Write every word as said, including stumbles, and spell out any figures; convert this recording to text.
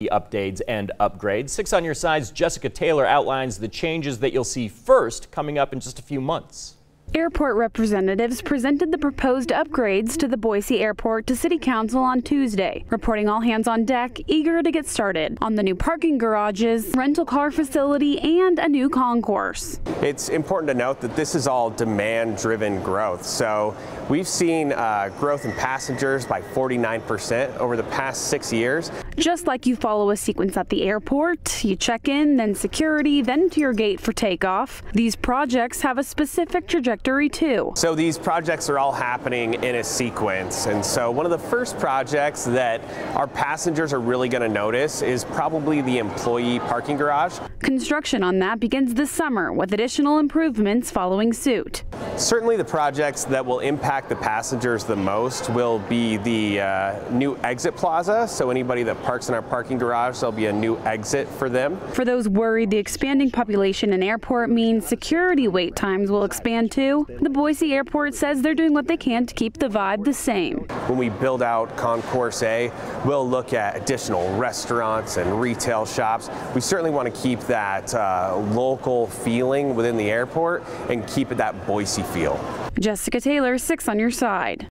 updates and upgrades. Six on Your Side's Jessica Taylor outlines the changes that you'll see first coming up in just a few months. Airport representatives presented the proposed upgrades to the Boise Airport to City Council on Tuesday, reporting all hands on deck, eager to get started on the new parking garages, rental car facility, and a new concourse. It's important to note that this is all demand-driven growth. So we've seen uh, growth in passengers by forty-nine percent over the past six years. Just like you follow a sequence at the airport, you check in, then security, then to your gate for takeoff. These projects have a specific trajectory too. So these projects are all happening in a sequence, and so one of the first projects that our passengers are really going to notice is probably the employee parking garage. Construction on that begins this summer, with additional improvements following suit. Certainly the projects that will impact the passengers the most will be the uh, new exit plaza. So anybody that parks in our parking garage, there'll be a new exit for them. For those worried the expanding population in airport means security wait times will expand too, the Boise Airport says they're doing what they can to keep the vibe the same. When we build out Concourse A, we'll look at additional restaurants and retail shops. We certainly want to keep that uh, local feeling within the airport and keep it that Boise feel. Jessica Taylor, Six on Your Side.